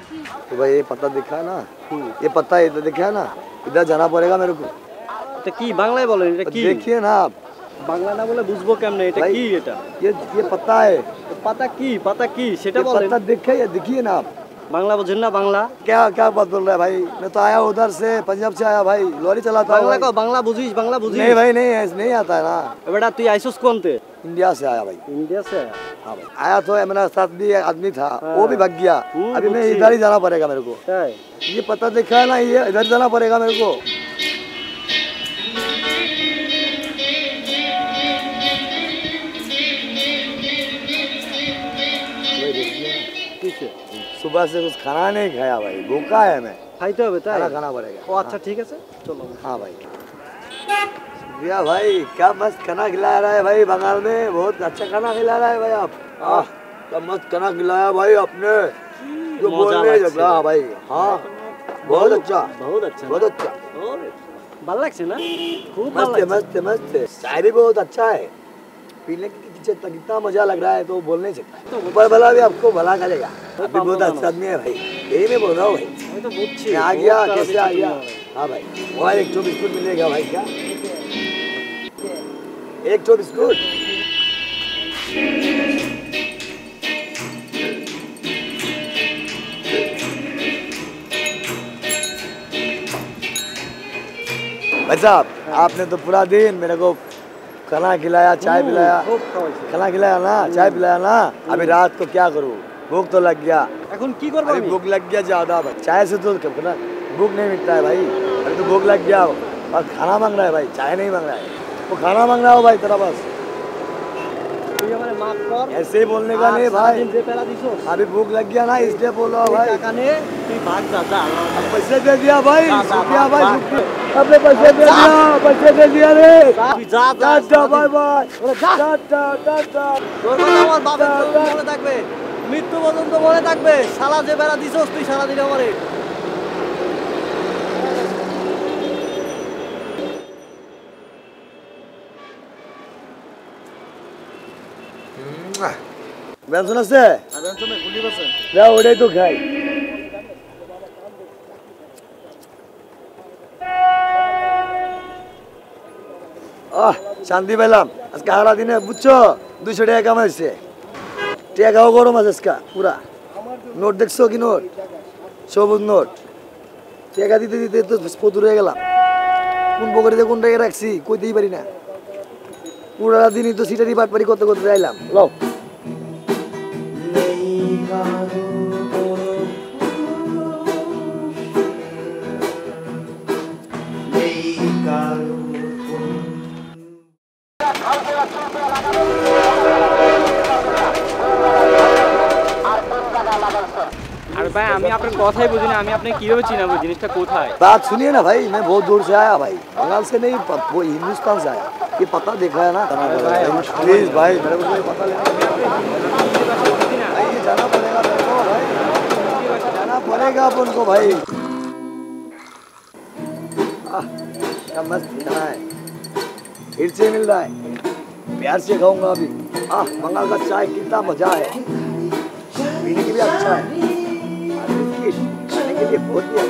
तो भाई ये पता दिखा है ना, ये पता इधर दिखा है ना, इधर जाना पड़ेगा मेरे को। এটা কি বাংলায় বলেন এটা কি? देखिए ना आप, বাংলা না বলে বুঝবো কেমনে এটা भाई, কি এটা? ये पता है, পাতা কি সেটা ये বলেন। पता दिखे या दिखिए ना आप। বাংলা বোঝেন না বাংলা? क्या क्या बात बोल रहा है भाई, मैं तो आया उधर से, पंजाब से आया भाई, लॉरी चलाता हूँ বাংলা भाई। কো বাংলা বুঝিস বাংলা বুঝিস? नहीं भाई नहीं, ऐसे नहीं आता है ना। বেটা তুই আইছস কোনতে? इंडिया से आया भाई। इंडिया से? हाँ भाई आया तो मेरा साथ भी एक आदमी था, हाँ। वो भी भाग गया। अभी मैं बुच्ची। इधर ही जाना पड़ेगा मेरे को। তাই? ये पता दिखा है ना, ये इधर जाना पड़ेगा मेरे को। কিসে? सुबह से कुछ खाना नहीं खाया भाई, भूखा है मैं, খাইতে হবে তাই? खाना खाना पड़ेगा। ও আচ্ছা ঠিক আছে চলো। हाँ भाई। भैया भाई क्या मस्त खाना खिला रहा है भाई, बंगाल में बहुत अच्छा खाना खिला रहा है भाई आप। क्या मस्त खाना खिलाया भाई आपने, जो मजा बोलने लागছে। लगा भाई। हाँ बहुत अच्छा, बहुत अच्छा बहुत अच्छा, ভালো লাগছে না? খুব ভালো मस्त है লাগছে। मस्त है मस्त है। चाय भी बहुत अच्छा है, पीने की कितना मजा लग रहा है तो बोल नहीं सकता। ऊपर भला भी आपको भला करेगा, अभी बहुत अच्छा आदमी है भाई, यही मैं बोल रहा हूँ भाई। আমি তো বুঝছি। मैं आ गया, बहुत कैसे आ তাড়াতাড়ি गया? তুমি হবে। हाँ भाई, मोबाइल एक ठो बिस्कुट मिलेगा भाई क्या? एक ठो बिस्कुट। भाई साहब आपने तो पूरा दिन मेरे को खाना खिलाया, चाय पिलाया, খুব খাওয়াইছে। खाना खिलाया ना, चाय पिलाया ना। अभी रात को क्या करूँ, भूख तो लग गया। এখন কি করব अरे আমি? भूख लग गया ज्यादा भाई, चाय से तो ना भूख नहीं मिटता है भाई। अरे तो भूख लग गया और खाना मांग रहा है भाई, चाय नहीं मांग रहा है, वो खाना मांग रहा हो भाई तेरा बस। তুই আমারে মাফ কর। ऐसे ही बोलने का नहीं আর भाई, সারাদিন যে পেলা দিছস। अभी भूख लग गया ना इसलिए बोल रहा हूँ তুই भाई। টাকা নে তুই ভাগ যা যা। पैसे दे दिया भाई, जा, जा, शुक्रिया भाग, भाई, भाग। शुक्रिया। अबे पैसे दे दिया, पैसे दे दिया रे। তুই যা যা। टाटा बाय बाय, ওরে যা। टाटा टाटा। তোর কথা আমার বাপের জন্য মনে থাকবে, মৃত্যু পর্যন্ত মনে থাকবে। শালা যে বেড়া দিছস তুই সারাদিন আমারে। গান শোনাচ্ছে? আদান তুমি গুলি বসে। যা ওটাই তো খাই। শান্তি পেলাম আজকে সারা দিনে, বুঝছো 200 টাকা কামাইছে। টাকাও গরম আছে আজকে পুরা। নোট দেখছো কি নোট, সবুজ নোট। টাকা দিতে দিতে তো ফতুর হয়ে গেলাম, কোন পকেটে কোন টাকা রাখছি কইতেই পারি না। পুরা দিনই তো সিটারি পাটপারি করতে করতে যাইলাম। লও আর ভাই আমি আপনার কথাই বুঝি না, আমি আপনাকে কিভাবে চিনাবো জিনিসটা কোথায়? बात सुनिए ना भाई, मैं बहुत दूर से आया भाई, बंगाल से नहीं, वो हिंदुस्तान से आया। ये पता देखा है ना, प्लीज भाई मेरे को ये पता लेना भाई, ये जाना पड़ेगा मेरे को भाई, जाना पड़ेगा अपन को भाई। क्या मस्त खाना है, फिर से मिल रहा है, प्यार से खाऊंगा अभी। बंगाल का चाय कितना मजा है, पीने के लिए अच्छा है, खाने के लिए बहुत ही